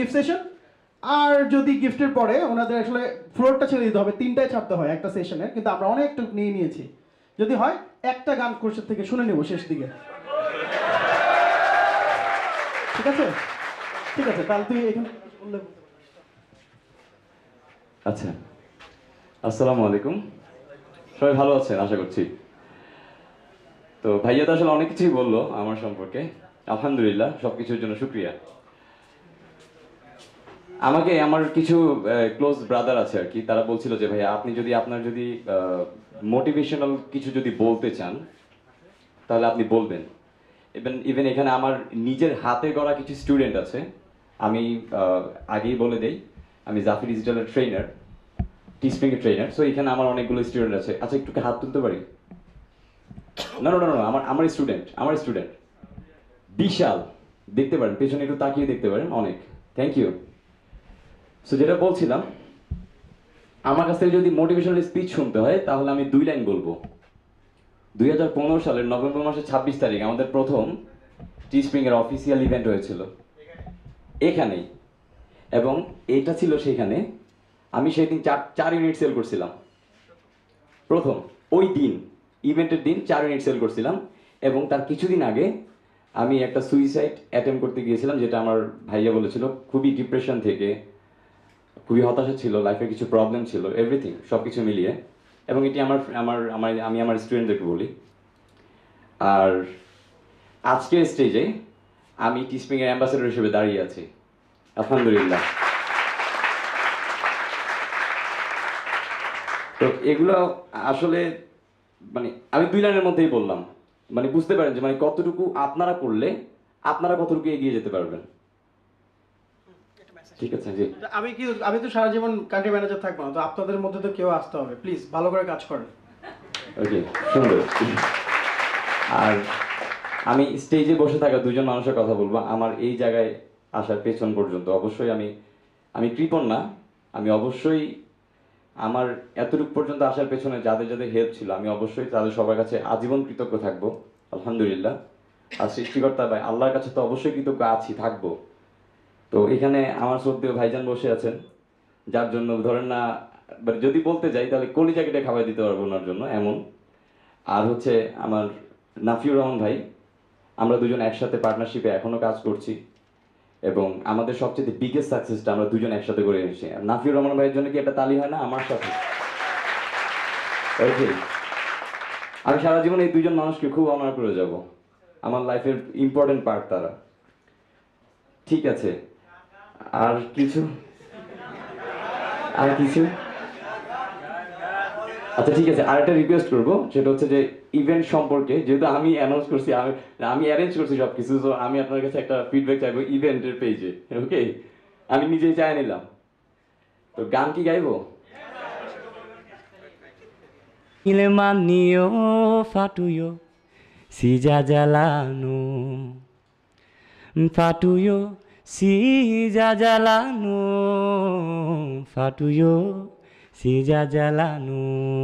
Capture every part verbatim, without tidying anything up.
Gift session, আর যদি গিফটের পরে ওনাদের আসলে ফ্লোরটা ছেড়ে দিতে হবে, তিনটায় ছাড়তে হয় একটা সেশনের, কিন্তু আমরা অনেকটা নিয়ে নিয়েছি। যদি হয় একটা গান কোর্সের থেকে শুনে নেব শেষ দিকে, ঠিক আছে? ঠিক আছে, তাহলে তুই এখানে বললে। আচ্ছা, আসসালামু আলাইকুম, সবাই ভালো আছেন আশা করছি। তো ভাইয়া তো আসলে অনেক কিছুই বললো আমার সম্পর্কে, আলহামদুলিল্লাহ, সব কিছুর জন্য শুক্রিয়া। আমাকে আমার কিছু ক্লোজ ব্রাদার আছে আর কি, তারা বলছিল যে ভাইয়া আপনি যদি আপনার যদি মোটিভেশনাল কিছু যদি বলতে চান তাহলে আপনি বলবেন। ইভেন ইভেন এখানে আমার নিজের হাতে গড়া কিছু স্টুডেন্ট আছে, আমি আগেই বলে দেই আমি জাফি ডিজিটালের ট্রেনার, টিস্প্রিংয়ের ট্রেনার। সো এখানে আমার অনেকগুলো স্টুডেন্ট আছে। আচ্ছা, একটু হাত তুলতে পারি? না না না, আমার আমার স্টুডেন্ট আমার স্টুডেন্ট বিশাল, দেখতে পারেন পেছনে একটু তাকিয়ে দেখতে পারেন, অনেক। Thank you. সো যেটা বলছিলাম, আমার কাছ থেকে যদি মোটিভেশনাল স্পিচ শুনতে হয় তাহলে আমি দুই লাইন বলবো। দুই হাজার পনেরো সালের নভেম্বর মাসের ছাব্বিশ তারিখ আমাদের প্রথম টি স্প্রিং এর অফিসিয়াল ইভেন্ট হয়েছিল এখানেই, এবং এটা ছিল সেখানে আমি সেদিন চার চার ইউনিট সেল করছিলাম প্রথম। ওই দিন ইভেন্টের দিন চার ইউনিট সেল করছিলাম, এবং তার কিছুদিন আগে আমি একটা সুইসাইড অ্যাটেম্প করতে গিয়েছিলাম, যেটা আমার ভাইয়া বলেছিল খুবই ডিপ্রেশন থেকে, খুবই হতাশা ছিল, লাইফে কিছু প্রবলেম ছিল, এভরিথিং সব কিছু মিলিয়ে। এবং এটি আমার আমার আমার আমি আমার স্টুডেন্টদেরকে বলি। আর আজকের স্টেজে আমি টিস্প্রিং এর অ্যাম্বাসেডর হিসেবে দাঁড়িয়ে আছি, আলহামদুলিল্লাহ। তো এগুলো আসলে মানে আমি দুই লাইনের মধ্যেই বললাম, মানে বুঝতে পারেন যে মানে কতটুকু আপনারা করলে আপনারা কতটুকু এগিয়ে যেতে পারবেন। ঠিক আছে জি। আমি কি আমি তো সারা জীবন কান্ট্রি ম্যানেজার থাকবো না, তো আপনাদের মধ্যে তো কেউ আসতে হবে, প্লিজ ভালো করে কাজ করেন। ওকে, সুন্দর। আর আমি স্টেজে বসে থাকা দুজন মানুষের কথা বলবো আমার এই জায়গায় আসার পেছন পর্যন্ত। অবশ্যই আমি আমি কৃপণ না, আমি অবশ্যই আমার এতটুকু পর্যন্ত আসার পেছনে যাদের যাদের হেল্প ছিল আমি অবশ্যই তাদের সবার কাছে আজীবন কৃতজ্ঞ থাকবো, আলহামদুলিল্লাহ। আর সৃষ্টিকর্তা ভাই আল্লাহর কাছে তো অবশ্যই কৃতজ্ঞ আছি, থাকবো। তো এখানে আমার শ্রদ্ধেয় ভাইজান বসে আছেন, যার জন্য ধরেন না যদি বলতে যাই তাহলে কলিজা কেটে খাবার দিতে পারবো ওনার জন্য, এমন। আর হচ্ছে আমার নাফিউর রহমান ভাই, আমরা দুজন একসাথে পার্টনারশিপে এখনো কাজ করছি, এবং আমাদের সবচেয়ে বিগেস্ট সাকসেসটা আমরা দুজন একসাথে করে এনেছি। আর নাফিউর রহমান ভাইয়ের জন্য কি একটা তালি হয় না আমার সাথে? ওকে, আমি সারা জীবন এই দুজন মানুষকে খুব অনার করে যাব, আমার লাইফের ইম্পর্টেন্ট পার্ট তারা। ঠিক আছে, আর কিছু আর কিছু আচ্ছা ঠিক আছে, আরেকটা রিকোয়েস্ট করবো, সেটা হচ্ছে যে ইভেন্ট সম্পর্কে, যেহেতু আমি অ্যানাউন্স করছি, আমি আমি অ্যারেঞ্জ করছি সব কিছু, তো আমি আপনার কাছে একটা ফিডব্যাক চাইবো ইভেন্টের পেজে। ওকে, আমি নিজেই চাই নিলাম। তো গান কি গাইবো? Ilmanio fatuyo si jajalano fatuyo si jajalano fatuyo si jajalano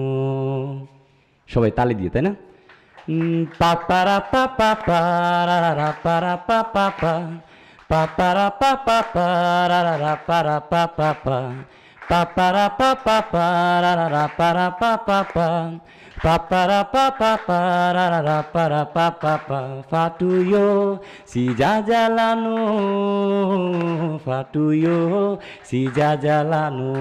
সবাই তালি দিয়ে, তাই না? পাপারা পাপা পারা পারা পাপা পা পাপারা পাপা পারা পারা পাপা পা papara papa para para papa pa papara papa para para papa pa fatuyo si jajalano fatuyo si jajalano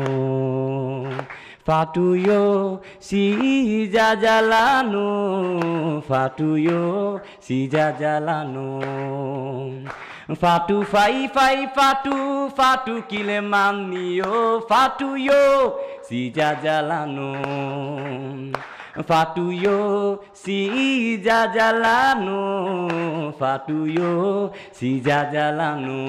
fatuyo si jajalano fatuyo si jajalano Fatu fai fai fatu fatu kile manio fatu yo si jajalano fatu yo si jajalano fatu yo si jajalano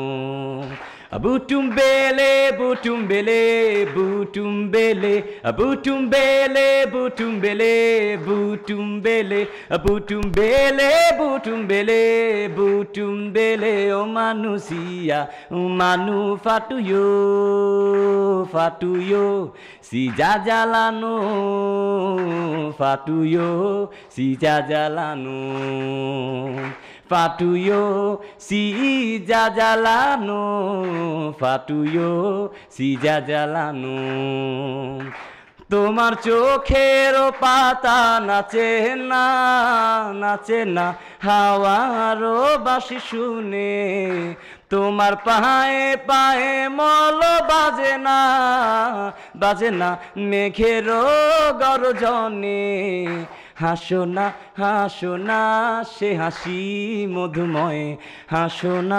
Butumbele, butumbele, butumbele, butumbele, butumbele, butumbele, butumbele, butumbele, butumbele, o manusia, o manu fatuyo, fatuyo, si jajalano, fatuyo, si jajalano. Fatuyo si jajalano ফাটুয়ো সিজা জ্বালানো তোমার চোখের পাতা নাচে না নাচে না হাওয়ারও বাঁশি শুনে তোমার পায়ে পায়ে মল বাজে না বাজে না মেঘেরও গর্জনে হাসো না হাসো না সে হাসি মধুময় হাসো না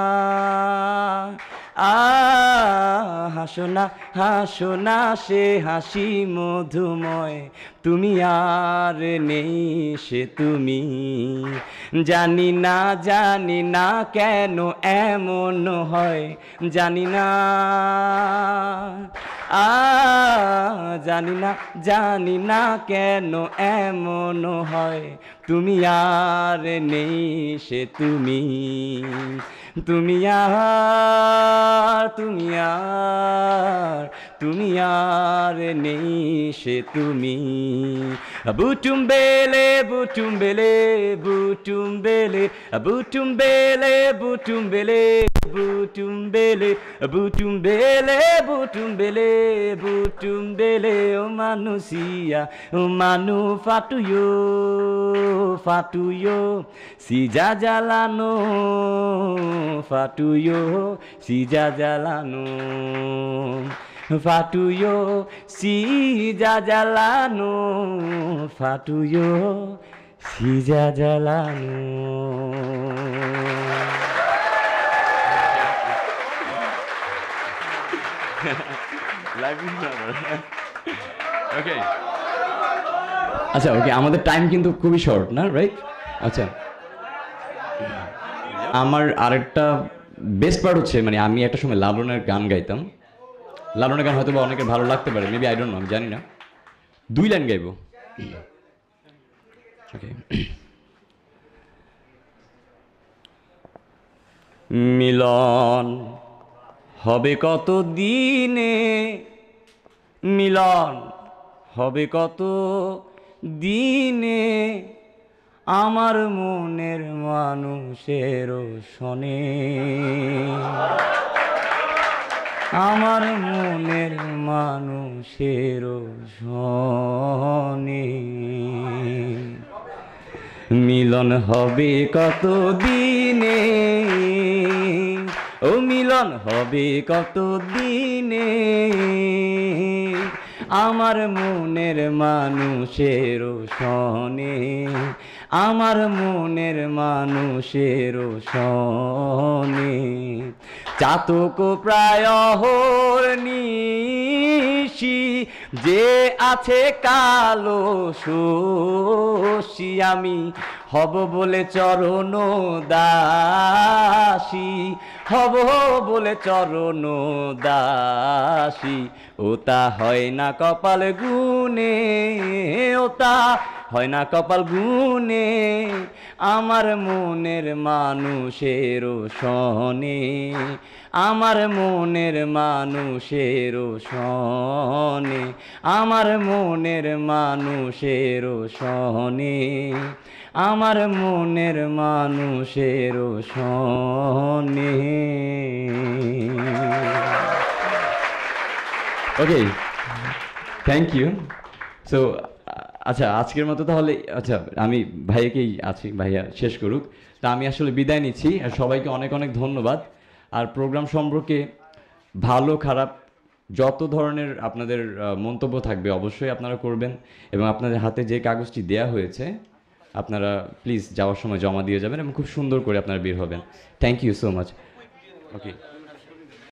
আ হাসো না হাসো না সে হাসি মধুময় তুমি আর নেই সে তুমি জানি না জানি না কেন এমন হয় জানি না আ জানি না জানি না কেন এমন হয় তুমি আর নেই সে তুমি তুমি আর তুমি আর তুমি আর নেই সে তুমি বুটুম বেলে বুটুম বেলে বুটুম বেলে বুটুম বেলে বুটুম বেলে বুটুম বেলে বুটুম বেলে বুটুম বেলে বুটুম বেলে ও মানুষিয়া ও মানু ফাটুয়ো ফাটুয়ো সিজা জ্বালানো ফাটুয়ো সিজা জ্বালানো ফাটুয়ো সিজা জ্বালানো ফাটুয়ো সিজা জ্বালানো ওকে আচ্ছা ওকে আমাদের টাইম কিন্তু খুবই শর্ট না রাইট আচ্ছা আমার আরেকটা বেস্ট পার্ট হচ্ছে মানে আমি একটা সময় লালনের গান গাইতাম লালনের গান হয়তো বা অনেকের ভালো লাগতে পারে মেবি আই ডোন্ট নো আমি জানি না দুই লাইন গাইবো ওকে মিলন হবে কত দিনে মিলন হবে কত দিনে আমার মনের মানুষের শোনে আমার মনের মানুষের শোনে মিলন হবে কত দিনে ও মিলন হবে কত দিনে আমার মনের মানুষের শোনে আমার মনের মানুষের শোনে চাতক প্রায় নিশি যে আছে কালো শোষী আমি হব বলে চরণ দাসী হব বলে চরণ দাসী ওটা হয় না কপাল গুনে ওটা হয় না কপাল গুনে আমার মনের মানুষের শোনে আমার মনের মানুষের শোনে আমার মনের মানুষের শোনে আমার মনের মানুষের শোনে ওকে থ্যাংক ইউ সো আচ্ছা আজকের মতো তাহলে আচ্ছা আমি ভাইয়াকেই আছি ভাইয়া শেষ করুক তা আমি আসলে বিদায় নিচ্ছি আর সবাইকে অনেক অনেক ধন্যবাদ আর প্রোগ্রাম সম্পর্কে ভালো খারাপ যত ধরনের আপনাদের মন্তব্য থাকবে অবশ্যই আপনারা করবেন এবং আপনাদের হাতে যে কাগজটি দেয়া হয়েছে আপনারা প্লিজ যাওয়ার সময় জমা দিয়ে যাবেন এবং খুব সুন্দর করে আপনারা বের হবেন thank you so much okay